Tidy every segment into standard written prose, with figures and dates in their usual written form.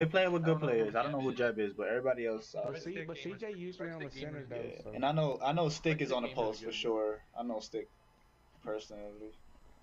They playing with I good don't know who players. I don't Jeb know who is. Jeb is, but everybody else Red solid. Stick But Gamers, CJ usually Red on the Stick center Gamers are though, good. Yeah, so and I know Stick Red is Stick on the Gamers are post for good. sure. I know Stick personally.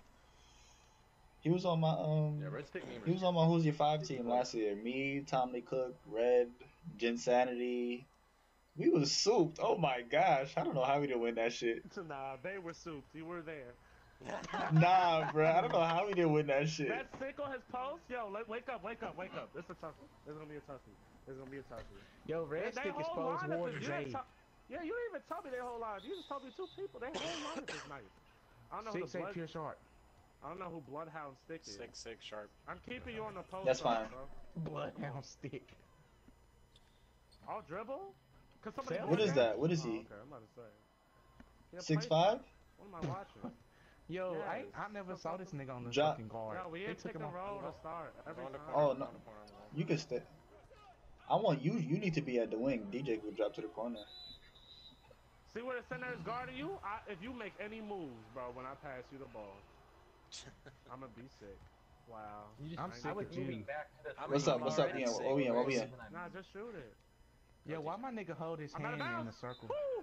He was on my Yeah, Red Stick he Gamers was good. on my Who's Your Five Sticky team boy. last year. Me, Tommy Cook, Red, Sanity. We was souped. Oh my gosh, I don't know how we didn't win that shit. Nah, they were souped. You were there. Nah, bro, I don't know how we didn't win that shit. That sick on his post? Yo, wake up, wake up, wake up. This is a toughie. This is gonna be a toughie. This is gonna be a toughie. yo, Red They Stick whole exposed lineup Ward is and you didn't Jade. Yeah, you didn't even tell me their whole lineup. You just told me two people. Their whole lineup is nice. I don't know who the 6'8" blood. pure sharp. I don't know who Bloodhound Stick is. 6'6" sharp. I'm keeping you on the post. That's though, fine. Bro. Bloodhound stick. I'll dribble. Cause somebody What board is that? What is Oh, he? okay, I'm about to say. Yeah, 6'5"? What am I watching? Yo, Yes. I never saw this nigga on the Drop. fucking guard. Yo, we They ain't took pick him and off. roll to start every Go in the time. corner, Oh, go no. in the corner. You can stay. I want you. You need to be at the wing. DJ could drop to the corner. See where the center is guarding you? If you make any moves, bro, when I pass you the ball, I'm gonna be sick. Wow. I'm sick of you. back to the I'm What's up? What's up, already Ian? sick. What we in? What we in? Nah, just shoot it. Yo, why my nigga hold his I'm out of hand in bounds. a circle? Woo!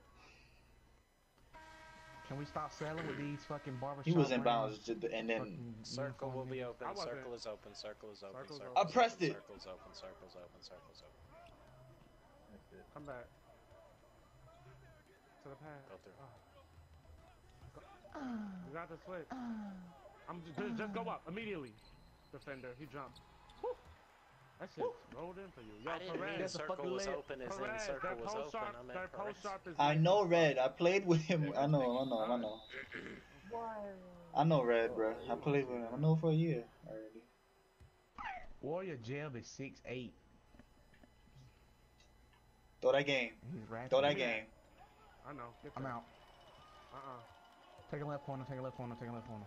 Can we stop selling with these fucking barbershop? He was in brands? bounds, and then Fucking Circle will be uniform open. I wasn't. Circle is open. Circle is open. Circle's Circle open. I pressed it. Circle's open. Circle's open. Circle's open. That's it. Come back. To the pad. Go through. You got the switch. Just go up immediately. Defender, he jumped. Woo! That shit rolled in for you. Yo, I didn't mean Perez. circle was open as in Perez, circle their was post open. sharp, I their meant post Perez. sharp is. I know Red. I played with him. I know. I know Red, bro. I played with him. I know for a year already. Warrior Jeb is 6'8". Throw that game. He's ratchet. Throw that game. I know. Get I'm that. out. Take a left corner. Take a left corner. Take a left corner.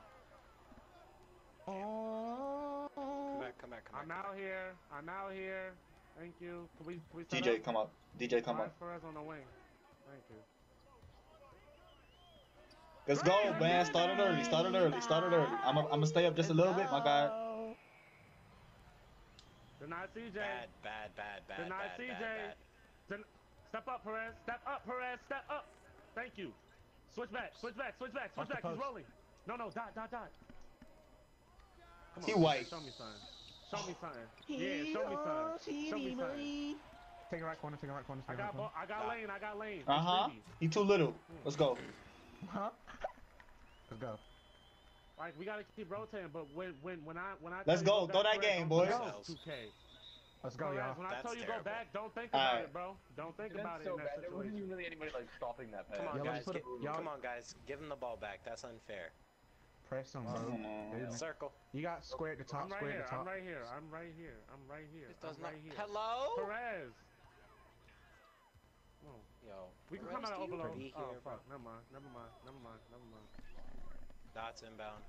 Oh. Come back. I'm out here. I'm out here. Thank you. Can we set DJ, up? come up. DJ, come Why up. is Perez on the wing? Thank you. Let's go, man. Started early. I'm gonna stay up just a little bit, my guy. Deny CJ. Bad. Deny CJ. Step up, Perez. Step up, Perez. Step up. Thank you. Switch back. Watch the He's post. rolling. No, dot. Come He on, white. Show me something. Yeah, show me something. Take a right corner. Take a right corner. I Take a right corner. I got lane. Uh huh. He too little. Let's go. Huh? Let's go. Like we gotta keep rotating, but when I Let's tell you go. Throw that Perez, game, don't boys. think 2K. Let's go, Perez, y'all. when I That's tell you terrible. go back, don't think about Alright. it, bro. Don't think about That's it so in that bad. There wasn't situation. even really anybody like stopping that pass. Come on, Yo, guys. let's put y'all- Come on, guys. Give him the ball back. That's unfair. Press him, bro. Come on. Dude, Circle. you got square at the top. I'm right Square here. at the top. I'm right here. It does I'm not. right here. Hello. Perez. Oh, Yo. we can Perez, come out of do you overload. be Oh here, bro? fuck. Never mind. Dots inbound.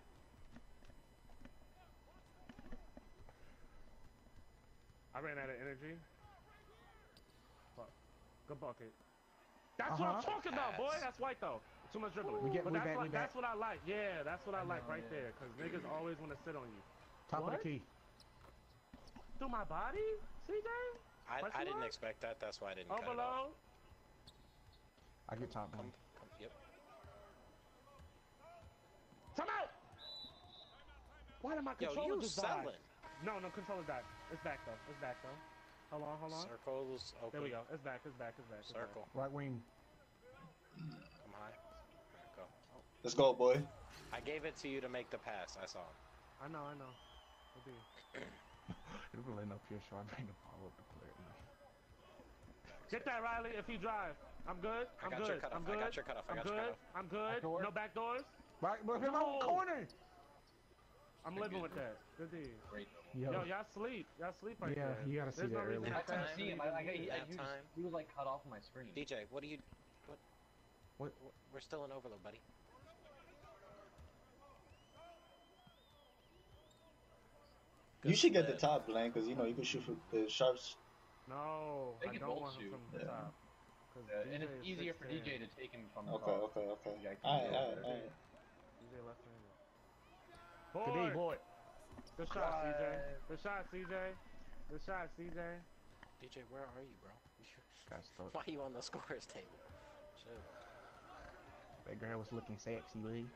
I ran out of energy. Fuck. Good bucket. That's what I'm talking about, boy. Pass. That's white though. Too much dribbling. We But back, we back. that's what I like. Yeah, that's what I like right yeah. there. Cause niggas always want to sit on you. Top of What? the key. Through my body, CJ? What I you didn't want? expect that. That's why I didn't cut it off. Overload. I get top one. Yep. Time out. Why did my Yo, controller you just die? selling. No, controller died. It's back though. Hold on. Circles open. There we go. It's back. Circle. Right wing. Come high. Go. Let's go, boy. I gave it to you to make the pass. I saw. I know. It did. It really no pure sharp. Bring the ball up the player. Get that, Riley, if he drive. I'm good. I got your cutoff. I got your cutoff. I'm good. Backdoor? No back doors. Right, but him No. on the corner. I'm living with that. Good deal. Great. Yo, Y'all sleep. Y'all sleep right Yeah, there. you gotta see There's that no reason early. to I couldn't pass. see him. Halftime. He was like cut off my screen. DJ, what do you? What? We're still in overload, buddy. You should get the top lane because you know you can shoot for the sharps. No, They I can don't both want him shoot. from the Yeah. top. 'Cause And DJ it's is easier for 6'10". DJ to take him from the Okay. top. Okay. Yeah, I can Alright. do that. DJ left-handed. Good D, Boy, boy. good shot, CJ. Good shot, CJ. Good shot, CJ. DJ, where are you, bro? Got stuck. Why are you on the scores table? Shit. That girl was looking sexy, Lee.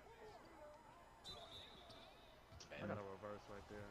I got a reverse right there.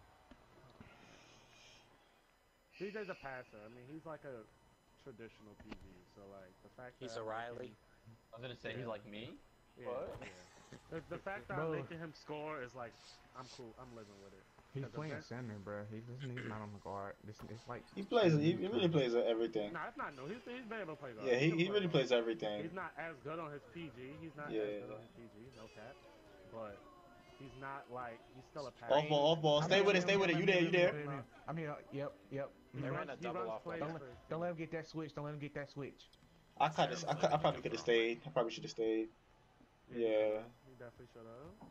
CJ's a passer. I mean, he's like a traditional PG. So like the fact He's that a Riley. I was gonna say he's like me. Yeah, What? yeah. The fact that I'm Bro. making him score is like, I'm cool. I'm living with it. He's Cause the playing best- center, bro. He's not on the guard. It's like He plays. He really plays everything. Nah, it's not new. He's been able to play guard. Yeah, can he play really guard. plays everything. He's not as good on his PG. He's not Yeah. as good on his PG. No cap. But he's not like he's still a passer. Off ball, off ball. Stay with it, stay with it. You there, you there. I mean, yep. They Mhm. ran a double off plays play. Don't, for- don't let him get that switch. Don't let him get that switch. I probably could have stayed. I probably should have stayed. Yeah. He definitely should have.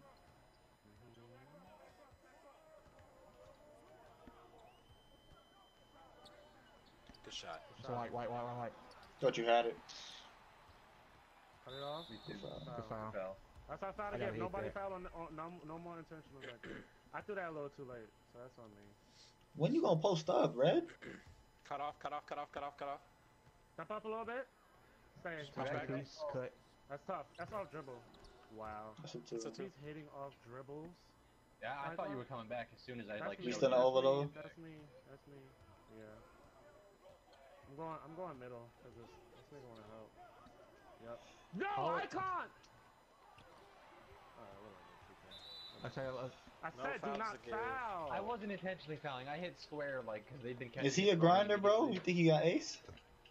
Good shot. So white. Thought you had it. Cut it off. Me too. Good foul. Fell. That's outside I gotta again. hit Nobody that. fouled on no more intentional back there. I threw that a little too late, so that's on me. When you gonna post up, Red? Cut off. Step up a little bit. Stay. Touchback. Piece, cut. That's tough. That's off dribble. Wow. That's a two. It's a two. He's hitting off dribbles. Yeah, I thought you were coming back as soon as I like. me. You showed still in you. overload? That's me. That's me. Yeah. I'm going middle because this nigga wanna help. Yep. No, Oh. icon. Alright, whatever. I tell you, I No said do fouls not again. foul. I wasn't intentionally fouling. I hit square like because they've been catching. Is he a it for grinder, me. bro? You think he got ace?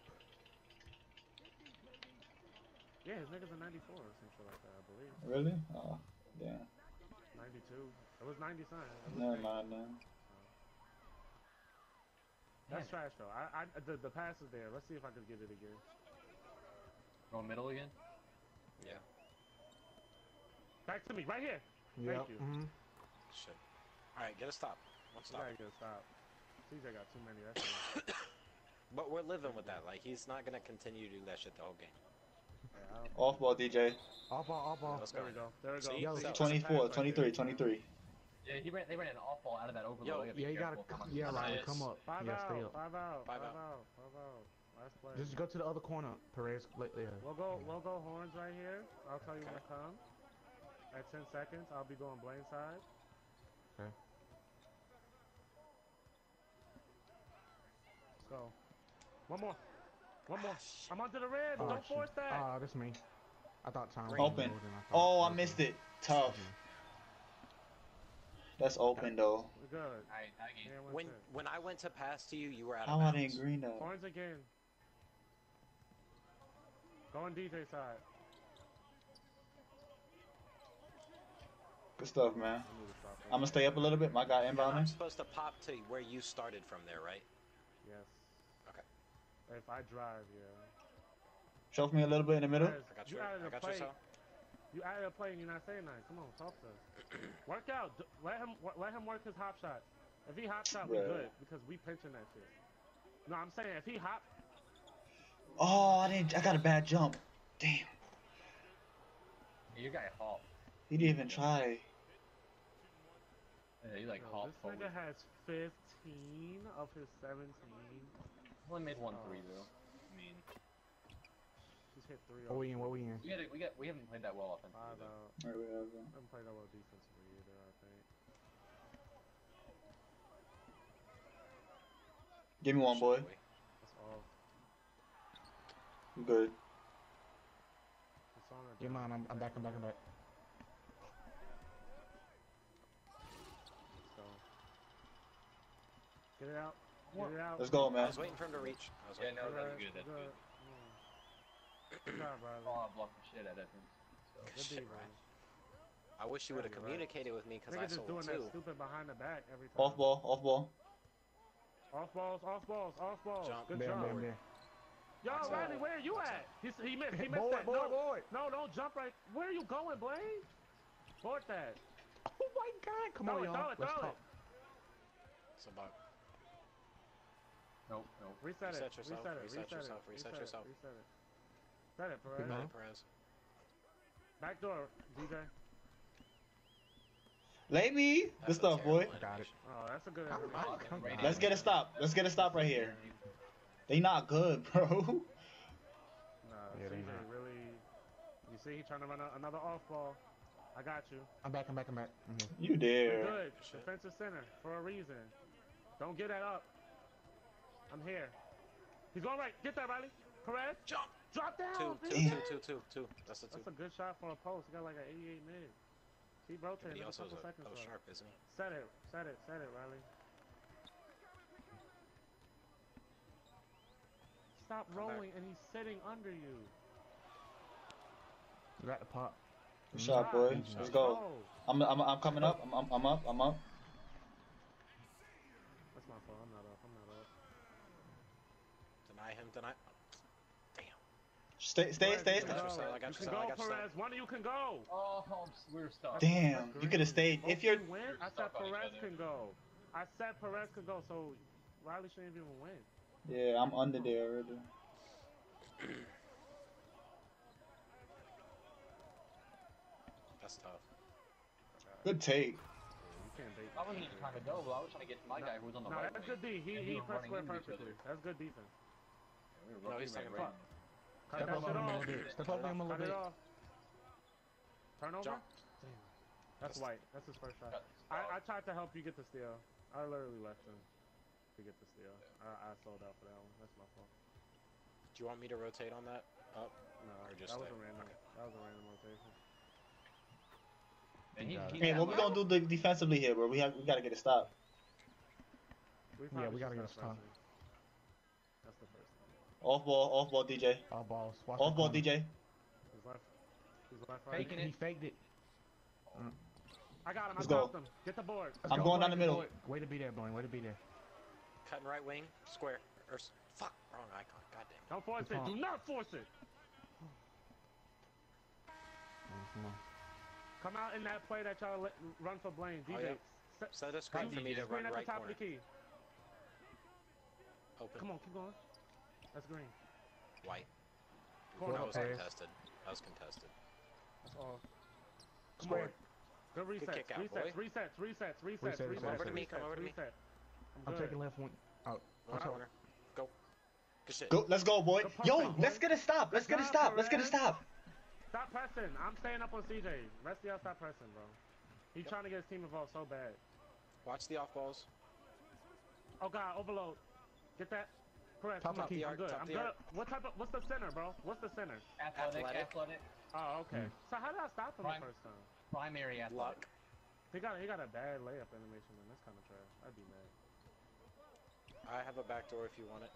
Yeah, his nigga's a 94 or some shit like that, I believe. Really? Oh, damn. 92. It was 90 something. It was Never 90. mind, man. That's trash though. The pass is there. Let's see if I can get it again. Going middle again. Yeah. Back to me, right here. yep. you. Mhm. Shit. All right, get a stop. One You stop. gotta get a stop. CJ got too many. That's it. But we're living with that. Like he's not gonna continue to do that shit the whole game. Yeah, I don't- Off ball, DJ. All ball. Let's there go. we go. There we go. See? Yo, So- 24, 23, 23. Yeah, they ran an off ball out of that overload. Yo, I gotta be Yeah, you gotta. careful. Yeah, Riley, Nice. come up. Five Yeah, stay out. up. Five out. Five Five out. out. Five out. Last play. Just go to the other corner, Perez. Yeah. We'll go horns right here. I'll tell you when to come. At 10 seconds, I'll be going Blaine side. Okay. Let's go. One more. I'm onto the red. Don't shit. force that. Ah, that's me. I thought time was Open. more than I thought. Oh, I missed it. Tough. That's open though. We're good. Alright, I get Yeah, When 1-10. when I went to pass to you, you were out How of I bounds. didn't green that? Horns again. Go on DJ side. Good stuff, man. I need to stop that. I'm gonna stay up a little bit. My guy I'm inbounding. supposed to pop to where you started from there, right? Yes. Okay. If I drive, yeah. Shove me a little bit in the middle. Perez, I got you your. added I a got play. yourself. You added a play and you're not saying nothing. Come on, talk to us. Work out. Let him work his hop shot. If he hop shot, we Right. good because we pinching that shit. No, I'm saying if he hop, Oh, I got a bad jump. Damn. your guy hop. He didn't even try. Yeah, you like yo, hop this forward. nigga has 15 of his 17. Only made 1 Oh. 3 though. I mean, He's hit 3. What we in? What we in? we haven't played that well offensively. 5 though. out. There we go. Haven't played that well defensively either, I think. Give me one, boy. That's all. You good. It's on or Yeah, down. man, I'm back. Let's go. Get it out. Get it out. Let's go, I man. was waiting for him to reach. I was Yeah, waiting. no, that's Good, good. That's good. Good job, Riley. Oh, I blocked the shit out of him. So. Good Shit, D, right. Riley. I wish you would have Yeah, you're right. communicated with me because I Nigga just sold doing too. that stupid behind the back every time. Off ball, off ball. Off balls, off balls, off balls. Jump. Good Bam, job. bam, bam. Yo, Box Riley, out. where are you Box at? He missed. He missed Boy, that. boy, No, boy. no, don't jump right. Where are you going, Blaine? Board that. Oh my God! Come Throw on, it, y'all. throw it, Let's throw talk. it. It's about Nope. Reset it. Reset yourself, Reset it. reset Reset it. yourself, reset Reset it. yourself. Reset it. Set it, Perez. Good man. Perez. Back door, DJ. Lay me. Good That's a stuff, boy. terrible Got it. Oh, that's a good Come animation. on, come on. Let's get a stop. Let's get a stop right here. They not good, bro. Nah, Yeah, they CJ not. really. You see, he trying to run another off ball. I got you. I'm back. I'm here. You We're dare. good. Shit. Defensive center for a reason. Don't get that up. I'm here. He's going right. Get that, Riley. Perez. Jump. Drop down. Two. bitch. That's a two. That's a good shot for a post. He got like an 88 mid. Keep But rotating. he There's a also is couple a seconds post left. sharp, isn't he? Set it, Riley. Stop Come back. rolling, and he's sitting under you. You got the pop. Good shot, boy. Shot. Let's go. I'm coming up. I'm up. That's my fault. I'm not up. Deny him. Damn. Stay. Perez, stay. you can I got go. you, Sal, I got You you, can Sal, go, I got you, Sal. Perez. One of you can go. Oh, we're stuck. Damn, you could have stayed. Both If you're, you win, I said Stop on each Perez other. can go. I said Perez could go, so Riley shouldn't even win. yeah, I'm under there already. That's tough. Good take. You can't bait. I wasn't even trying to go, but I was trying to get to my guy who was on the No, right that's wing. good D. And He were pressed square running into each perfectly. other. That's good defense. We were No, running he's right taking right. Cut Step that up shit on him a off. little bit. Step up on him a Cut little it bit. off. Turnover? Jump. That's white. That's his first shot. Cut. I tried to help you get the steal. I literally left him to get the steal. I sold out for that one. That's my fault. Do you want me to rotate on that? Up? No, Or just that was stay? a random. Okay. That was a random rotation. And Got it. Hey, what we gonna do defensively here, bro? We gotta get a stop. Probably we gotta should get start a stop. pressing. That's the first thing. Off ball, DJ. All balls. Watch Off the ball, corner. DJ. He's left. He's left. Faking Right. He faked it. I got him. Let's I go. stopped him. Get the board. I'm going down the middle. Way to be there, Blaine. Way to be there. Cutting right wing. Square. Fuck. Wrong icon. God damn. Don't force Good it. pump. Do not force it. Come on. Come out in that play that y'all run for Blaine. Oh, DJ. yeah. Set Set a screen for me to screen run at the right top corner. of the key. Open. Come on, keep going. That's green. White. Corner. That was Perez. contested. That was contested. That's all. Come Square. on. Good resets. kick out, resets. boy. Resets. Come over to me, come over to me. Reset. I'm good. taking left one. Out. One Outside. corner. Go. Good shit. Go, let's go, boy. Good pump Yo, out, let's boy. get a stop. Let's get a Good stop. job, Let's get a Perez. stop. Stop pressing. I'm staying up on CJ. Rest of y'all stop pressing, bro. He's trying to get his team involved so bad. Watch the off balls. Oh God, overload. Get that. Perez, Top come of up. the I'm arc, good. top I'm the good. arc. What's the center, bro? What's the center? Athletic. Oh, okay. Mm. So how did I stop him Prime. the first time? Primary athletic. Luck. He got a bad layup animation, man. That's kind of trash. I'd be mad. I have a back door if you want it.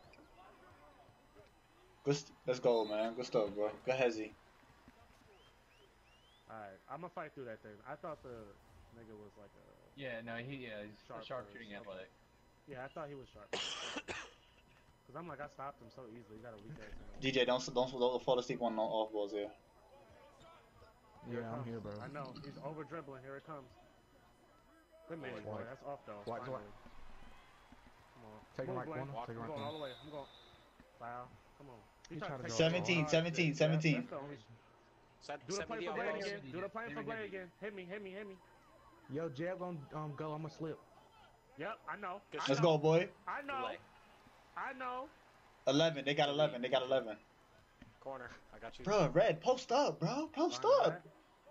Let's go, man. Good stuff, bro. Go Hezzy. Alright, I'm gonna fight through that thing. I thought the nigga was like a. Yeah, no, he's Sharp sharp first. shooting athletic. Yeah, I thought he was sharp. Cause I'm like, I stopped him so easily. He got a weak ass hand. DJ, don't fall asleep on no off balls here. Here it Yeah, I'm comes. here, bro. I know. He's over dribbling. Here it comes. Good man, boy. White. That's off though. White, Finally. white. Come on. Take Move, right Blaine. corner. Take I'm right going all corner. the way. I'm going. Foul. Come on. He tried tried to take go it. 17, Oh, 17, shit. 17. That's the only. Set, Do the set me play the for off Blaine balls. again. Do the play for Give me, Blaine give me. again. Hit me. Yo, Jab gonna go. I'ma slip. Yep, I know. Good I Let's know. go, boy. I know. Delay. I know. 11. They got 11. They got 11. Corner. I got you. Bro, Red, post up, bro. Post Behind up.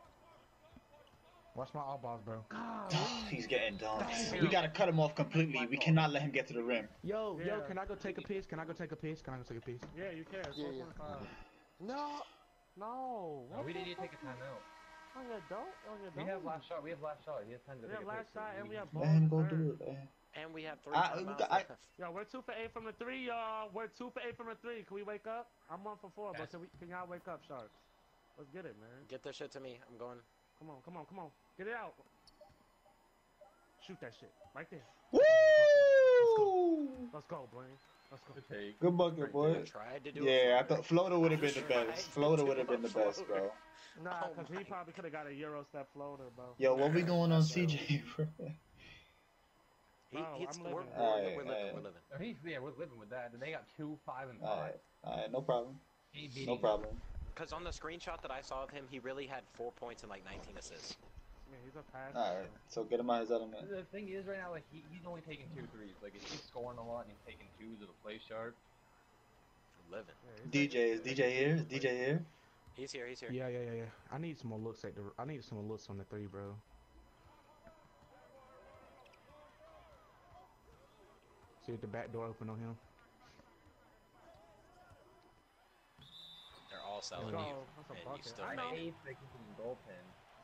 Watch my all balls, bro. God. He's getting done. Damn. We gotta cut him off completely. We cannot let him get to the rim. Yo, Yeah. can I go take a piss? Can I go take a piss? Yeah, you can. It's Yeah, 4.5. No. No. No, we didn't even take a timeout. On your dope? We have last shot. We have last shot. He has time to We take have a last pick, so shot and we have Let ball him in go the do third. it, man. And we have 3 I- timeouts I- left. Yo, we're 2 for 8 from the 3, y'all. We're 2 for 8 from the 3. Can we wake up? I'm 1 for 4, but Yes. can y'all wake up, Sharks? Let's get it, man. Get this shit to me. I'm going. Come on. Get it out. Shoot that shit. Right there. Woo! Let's go, Blaine. Let's go. Good take. Good bucket, I boy. tried to do it. Yeah, I for thought floater would have been the Tried best. to Floater do would have been the a best, floater. bro. Nah, Oh because my he probably could have got a Euro step floater, bro. Yo, what we doing on That's CJ, bro? Oh, He's, I'm we're, living. we're, Alright, we're living. alright. We're living. We're living with that. And they got 2, 5, and 5. Alright, no problem. ABD. No problem. Because on the screenshot that I saw of him, he really had 4 points and like 19 assists. Yeah, he's a passer. Alright, so get him out his element. The thing is, right now, like he's only taking 2 threes. Like if he's scoring a lot and he's taking 2s, it'll play sharp. Living. Yeah, Is DJ here? Is DJ here? He's here. He's here. Yeah. I need some more looks at the. I need some more looks on the 3, bro. See if the back door open on him. They're all selling Let's you, go. That's a and you bucket. still I make know. it. Making some goaltend.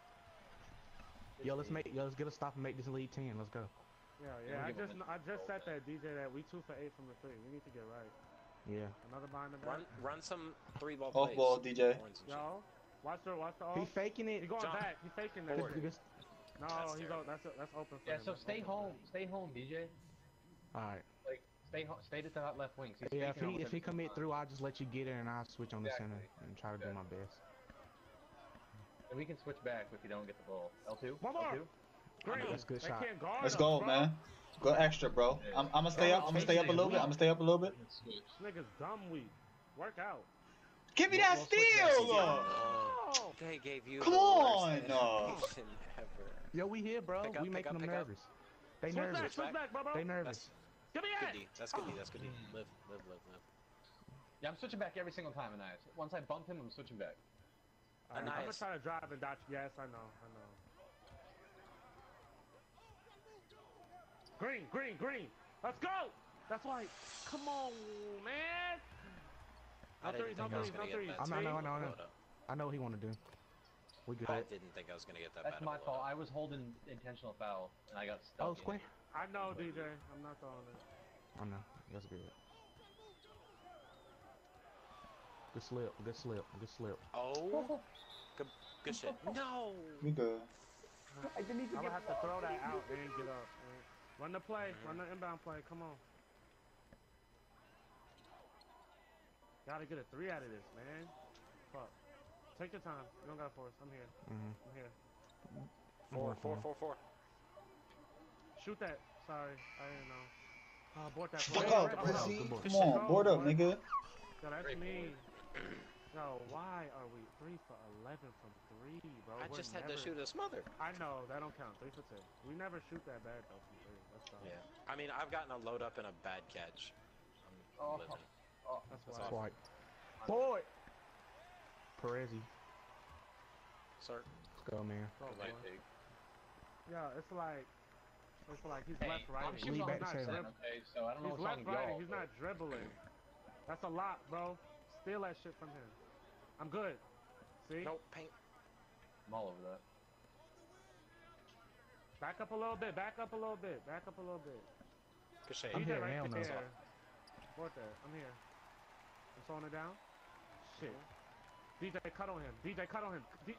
Let's get a stop and make this lead 10. Let's go. Yeah. We'll I give him just said that DJ that we 2 for 8 from the 3. We need to get right. Yeah. Another behind the back. Run some 3-ball Off plays. ball, DJ. Horns and shit. Yo, watch the He off. faking it. He's going John. back. He's faking that. Forward. shit. Just, No, That's he's terrible. that's open for Yeah, him. so That's stay open for home. him. Stay home, DJ. all right. Like stay to that left wing. 'Cause he's Yeah, faking if he almost commit every through, I'll just let you get it and I'll switch on the Exactly. center and try to do my best. And we can switch back if you don't get the ball. L2. One more. L2. Green. That's a good They shot. can't guard Let's us, go, bro. man. Go extra, bro. I'm gonna stay up. I'm gonna stay up a little bit. I'm gonna stay up a little bit. This nigga's dumb weak. Work out. Give me that We'll switch steal! back. Oh! They gave you Come the on, worst no. education ever. Yo, we here, bro. Pick up, We pick making up, them pick up. nervous. They Switch back, nervous. switch back, bro. They nervous. Give me Good that. D. That's good D. That's good D. Live. Yeah, I'm switching back every single time, Anais. Once I bump him, I'm switching back. I'm gonna Nice. try to drive and dodge. Yes, I know. Green. Let's go. That's right. Come on, man. I No didn't threes, no think I was threes, gonna no get threes. that. I know, bad I know, I know. quota. I know what he want to do. We good. I didn't think I was gonna get that That's bad. my of a fault. quota. I was holding intentional foul, and I got stuck. Oh, in square. it. I know, DJ. I'm not throwing it. I know. That's good. Good slip. Oh. Good shit. No. We good. I didn't even I'm gonna get have to throw that out and get up. Man. Run the play. Run the inbound play. Come on. Gotta get a 3 out of this, man. Fuck. Take your time. You don't gotta force. I'm here. Mm-hmm. I'm here. Four. Shoot that. Sorry. I didn't know. Abort that. Fuck play. up, Right, pussy. Good boy. Come on, board up, nigga. Yo, that's Great me. Yo, why are we 3 for 11 from 3, bro? I We're just had to never- shoot a smother. I know, that don't count. 3 for 10. We never shoot that bad, though, from 3. That's tough. Yeah. I mean, I've gotten a load up and a bad catch. I'm living. That's That's why. all. Swipe. Boy. Perezi. Sir. Let's go, man. Go, Right boy. take. Yeah, it's like he's Hey, left right. I'm He's shooting Lead back on to the center. percent, okay? So I don't know what's left wrong with right. y'all. He's but- not dribbling. That's a lot, bro. Steal that shit from him. I'm good. See? Nope. Paint. I'm all over that. Back up a little bit. Back up a little bit. Good shade. I'm DJ here, right hell no. there. What there? I'm here. I'm throwing it down. Shit. DJ, cut on him. Oh.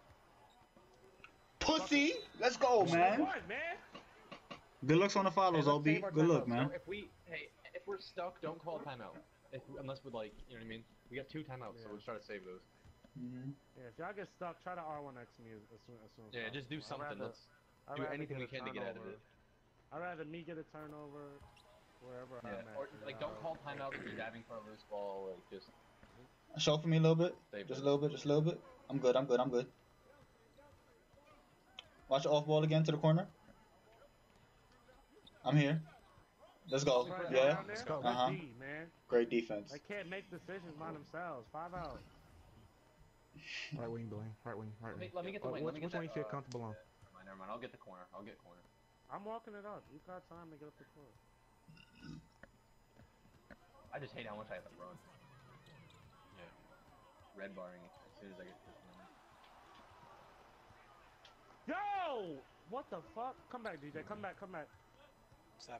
Pussy. Let's go, man. What, man? Good looks on the follows, Hey, let's OB. save our Good look, timeouts. man. So if we're stuck, don't call timeout. Unless we're like, you know what I mean? We got 2 timeouts, so Yeah. we'll try to save those. Yeah, if y'all get stuck, try to R1X me as soon as Yeah, possible. just do I'd something. rather- Let's I'd do rather anything we get a can to get out of turnover. it. I'd rather me get a turnover wherever I'm Yeah, at. or you like know? don't call timeout when you're diving for a loose ball. Like just Show for me a little bit. save Just a it. little bit. Just a little bit. I'm good. Watch the off ball again to the corner. I'm here. Let's go. Right Yeah. down there, go. good Uh-huh. D, man. Great defense. They can't make decisions by themselves. 5 out. Right wing, Blaine. Right wing. Let me get the wing. Let Which me get one you that, feel comfortable on? Never mind. I'll get the corner. I'm walking it up. You got time to get up the court. I just hate how much I have to run. Yeah. Red barring as soon as I get to this one. Yo! What the fuck? Come back, DJ. Come back. 7.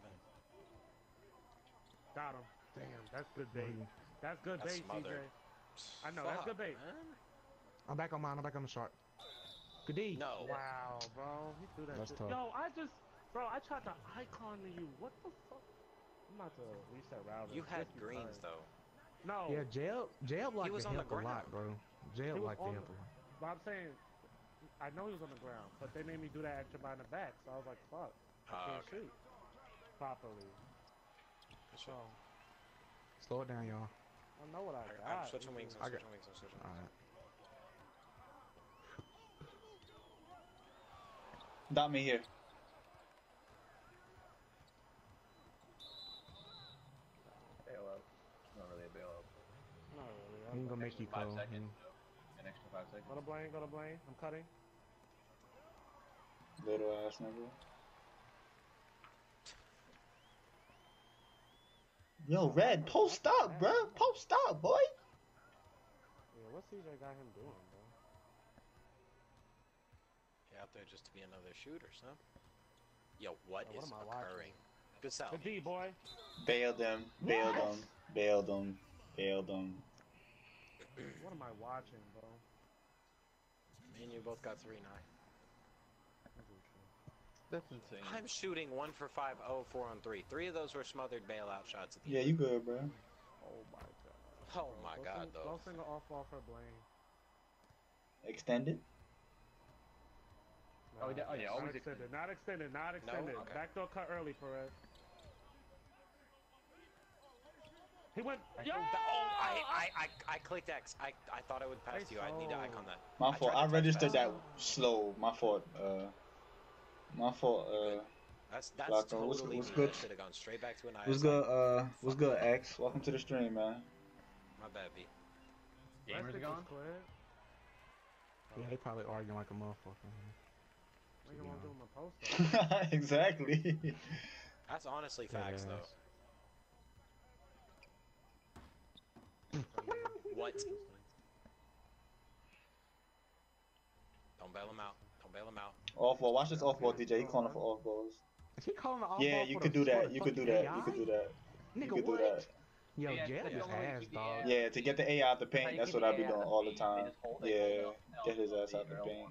Got him. Damn, that's good bait. Mhm. That's good That's bait, smothered. CJ. I know, that's good bait. Man. I'm back on mine. I'm back on the shot. Good D. No. Wow, bro. He threw that That's shit. tough. Yo, I tried to icon to you. What the fuck? I'm about to reset router. You had Just greens because. though. No. Yeah, Jeb like was to on the help a lot, ground. bro. Jeb He was like to on help the- a lot. But I'm saying, I know he was on the ground, but they made me do that extra behind the back, so I was like, fuck. I Oh, can't okay. shoot properly. Good So, shot. Slow it down, y'all. I know what I Alright, got. I'm switching wings. I I'm got- switching wings. Alright. Dot me here. Bailout. Not really a bailout. Not really. He ain't gonna make you 5 call. seconds. An extra 5 seconds. Go to Blaine, go to Blaine. I'm cutting. Little ass nigga. Yo, Red, post up, bro. Post up, boy. Yeah, what's CJ got him doing, bro? He out there just to be another shooter, son. Yo, what Yo, what is am I watching? occurring? Good sound. The D, boy. Bailed them. Bailed them. Bailed them. Bailed them. What am I watching, bro? Me and you both got 3 now. That's insane. I'm shooting 1 for 5, 0, 4 on 3. 3 of those were smothered bailout shots at the Yeah, end. you good, bro. Oh my god. Oh my god, though. Don't sing an off ball for Blaine. Extended. Oh, yeah, not always extended. Not extended. Not extended. Okay. Backdoor cut early, Perez. He went. Yo! I clicked X. I thought I would pass Hey, you. I need to so- icon that. My I fault. tried I to touch registered fast. that slow. My fault. My fault. That's Flacco, what's- totally what's me. good? I should have gone straight back to an ISI. What's good? What's good, X? Welcome to the stream, man. My bad, B. Gamers Plastic gone? was cleared. Yeah, they probably arguing like a motherfucker. Nigga won't do him a post up. Exactly. That's honestly facts, though. What? Don't bail him out. Don't bail him out. Off ball. Watch this off ball, DJ. He calling for off balls. Is he calling the off Yeah, ball you for could the- do for that. the You could do fucking that. AI? You could do that. You Nigga, could do what? that. Yo, Yeah, Jail that's is the only way ass, you can dog. get- Yeah, to get the AI out the paint. That's what I be doing all the time. Yeah, get his ass out the paint.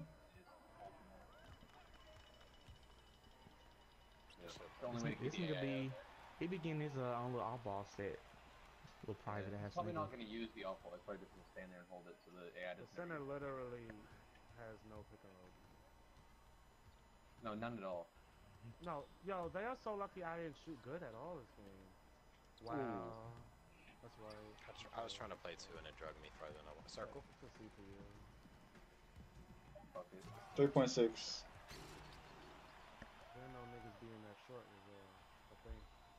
It's the only way to This get the nigga AI be, he be getting his own little off ball set. Little private Yeah, ass probably nigga. not going to use the off ball. They're probably just going to stand there and hold it so the AI The doesn't. center literally has no pick and roll. No, none at all. No, yo, they are so lucky I didn't shoot good at all this game. Wow. That's right. I was trying to play 2 and it drugged me further than I want. Circle. It's a CPU. Fuck it. 3.6. Didn't know niggas being that short was a thing.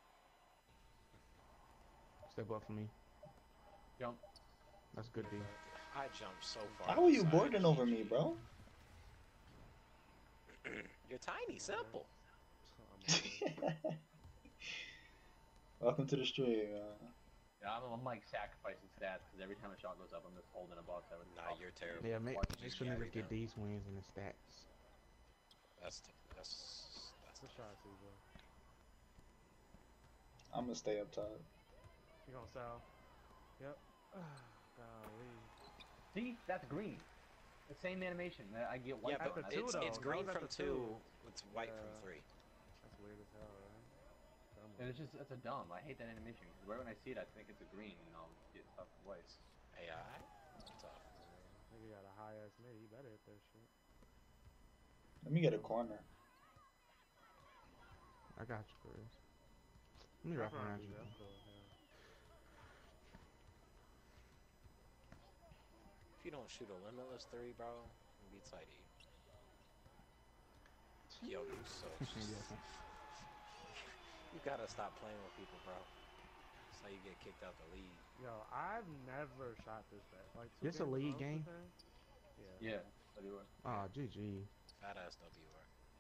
Step up for me. Jump. That's good, D. I jumped so far. How are you inside. boarding over me, bro? You're tiny, simple. Welcome to the stream. Yeah, I'm like sacrificing stats because every time a shot goes up, I'm just holding a box. Nah, you're terrible. Yeah, make Just sure carry niggas get down. these wins and the stats. That's Good shot, CJ. I'm gonna stay up top. You gonna sell? Yep. Golly. See, that's green. The same animation. I get white. yeah, on but that. the two, it's though. green That was from at the 2. two. It's white Yeah. from 3. That's weird as hell, right? Dumb. And it's just, it's a dumb. I hate that animation because right when I see it, I think it's a green and I'll get stuff twice. AI. Tough. Nigga got a high ass mid. He better hit that shit. Let me get a corner. I got you, Chris. Let me wrap around you. That's cool, yeah. If you don't shoot a limitless 3, bro, it'll be tidy. Yo, you so. You gotta stop playing with people, bro. That's how you get kicked out the league. Yo, I've never shot this bad. Like This a league game? Yeah. Yeah. So do I. Oh, GG. Fat ass WR.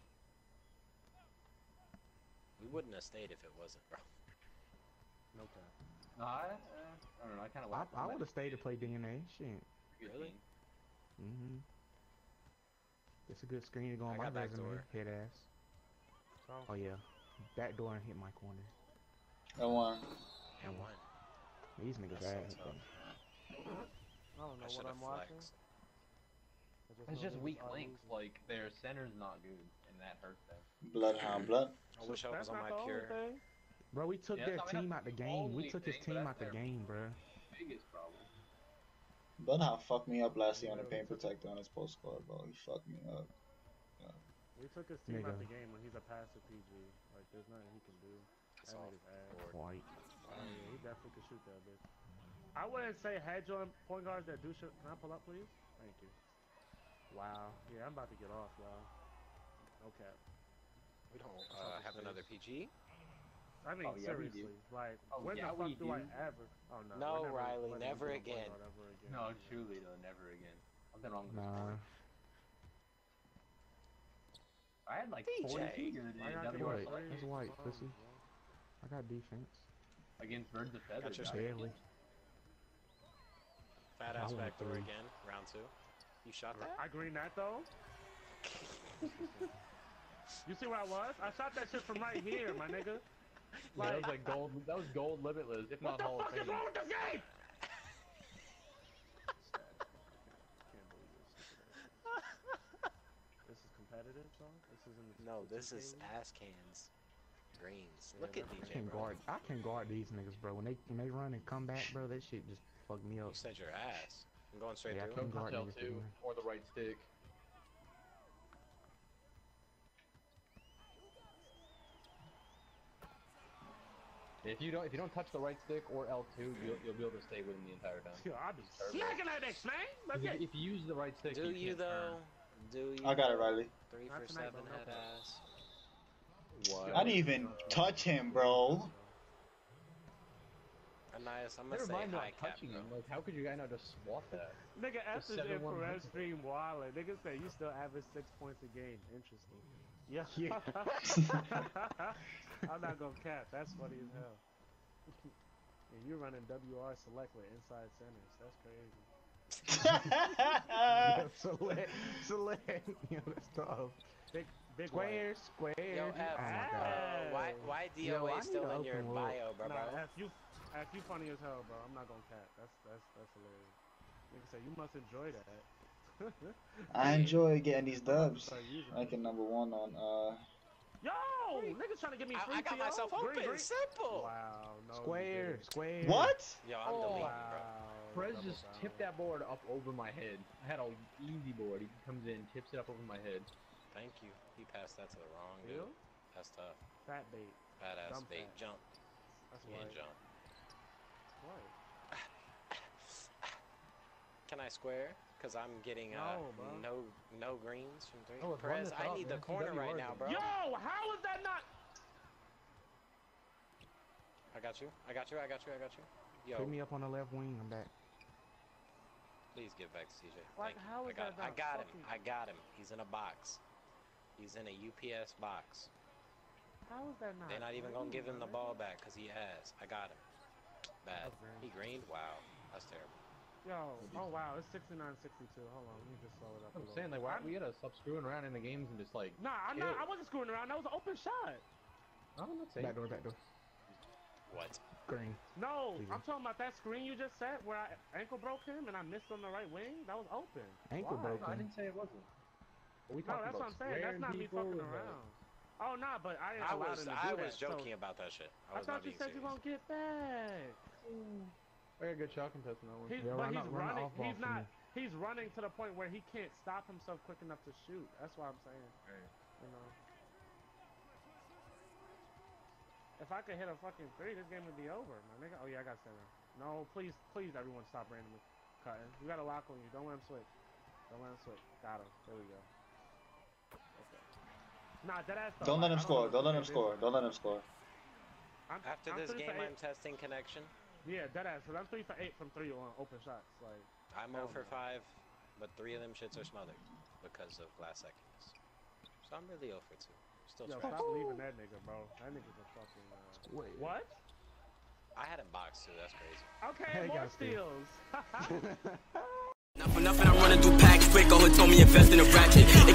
We wouldn't have stayed if it wasn't, bro. No cap. No, I don't know. I kind of like. I would have stayed to play DNA. Shit. Really? Mm-hmm. It's a good screen to go on I my got back resume. door. Head ass. So, Oh yeah. Back door and hit my corner. I won. And 1. These niggas That's ass. so tough. I don't know I what should have I'm watching. flexed. I It's know just niggas weak are links. losing. Like their center's not good, and that hurts them. Bloodhound, blood. I wish I was That's on not my the only pure. thing. Bro, we took Yeah, their I mean, team that's out the the game. We only took his thing, but team that's out the their game, bro. Biggest problem. Bloodhound fucked me up last year on the paint protector on his post score, bro. He fucked me up. We took his team out Nigga. the game when he's a passive PG. Like, there's nothing he can do. That's That all nigga's ass. forward. White. Oh, yeah, he definitely could shoot that bitch. I wouldn't say hedge on point guards that do shit. Can I pull up, please? Thank you. Wow. Yeah, I'm about to get off, y'all. Okay. We don't have another PG. I mean, Oh, yeah, we do. seriously, like, Oh, when yeah, the fuck we do I do. ever? Oh no. No, we're Riley, we're never doing again. Boycott ever again. No, truly though, never again. Something wrong with this Nah. board. I had like DJ. 42 the other Why day. not W do White. it? Select That's white, pussy. I got defense. against Birds of Feather. Got your guys. Barely. Fat I ass want backdoor three. again. Round 2. You shot that? I green that though. You see where I was? I shot that shit from right here, my nigga. Yeah, that was like gold. That was gold limitless, if What not the Hall of fuck is Fame. wrong with this game? Can't believe This is competitive, so this isn't. No, this is ass cans. Greens. Look at I DJ, can't bro. guard. I can guard these niggas, bro. When they run and come back, bro, that shit just fuck me You up. said your ass. I'm going straight Yeah, I through. can't Don't guard touch niggas. L2 or the right stick. If you don't touch the right stick or L2, you'll be able to stay with him the entire time. Yo, I be smacking that X, man. Let's get. If you use the right stick, Do you can't though? Do you? I got it, Riley. 3 Not for tonight, 7 bro, head no ass. turn. What? I didn't even touch him, bro. Anais, I'm gonna Never say mind high not cap, touching bro. him. Like, how could you guys not just swat that? Nigga, after The the 7-1 infrared hustle. stream wallet, nigga say you still average 6 points a game. Interesting. Yeah. Yeah. I'm not gonna cap. That's funny as hell. And you're running WR select with inside centers. That's crazy. Select. Yo, that's tough. Big Squares, Yo, squares. F, Oh my god. why Yo, I DOA need still to in your open look. bio, bro? Nah, F you funny as hell, bro. I'm not gonna cap. That's hilarious. Nigga say you must enjoy that. I enjoy getting these dubs. Start using it. Ranking number 1 on Yo, niggas trying to get me free I got TO? myself open. Green. Simple. Wow, no. Square, square. What? Yo, I'm Oh. deleting, Wow. bro. Prez Double just foul. tipped that board up over my head. I had a easy board. He comes in, tips it up over my head. Thank you. He passed that to the wrong You? dude. That's tough. Fat bait. Badass Dump bait. that. Jump. That's Yeah, right. jump. Right. Can I square? Cause I'm getting No, bro. no greens from 3. Oh, let's run Perez, this I up, need man. the corner CW right now, bro. Yo, how is that not? I got you. Yo, Put me up on the left wing. I'm back. please give back to CJ. Like, Thank you. how is that I not got him. fucking- I got him. He's in a box. He's in a UPS box. How is that not? They're not even gonna give him the ball back because he has. I got him. Bad. That's green. He greened? Wow. That's terrible. Yo, oh wow, it's 69-62. Hold on, let me just slow it up. I'm saying, like, why we gotta stop screwing around in the games and just like. Nah, I wasn't screwing around. That was an open shot. I'm not saying. Back door, back door. What? Green. No, Please. I'm talking about that screen you just set where I ankle broke him and I missed on the right wing. That was open. Ankle Why? broke. I didn't say it wasn't. We No, talking that's what about I'm saying. That's squaring not me people fucking and, like, around. Oh nah, but I didn't I allow was him to do that. joking So about that shit. I was thought not you being said you serious. won't get back. I got a good shot contest on that one. He's, Yeah, but run he's out- run running. off ball He's for not. me. He's running to the point where he can't stop himself quick enough to shoot. That's what I'm saying. Right. You know. If I could hit a fucking 3, this game would be over, my nigga. Oh yeah, I got 7. No, please, everyone stop randomly cutting. You got a lock on you. Don't let him switch. Got him. There we go. Okay. Nah, deadass though. Don't let him I score. know Don't let him what score. it is. Don't let him score. After I'm this 3 for game, 8. I'm testing connection. Yeah, deadass. Cause I'm 3 for 8 from 3 on open shots. Like, I'm Hell 0 for no. 5, but 3 of them shits are smothered because of last seconds. So I'm really 0 for 2. Still yo, trash. stop leaving that nigga, bro. That nigga's a fucking. Wait. What? I had him boxed too. That's crazy. Okay, Hey, more got steal. steals. Not for nothing, I'm running through packs quick. All who told me invest in a ratchet. It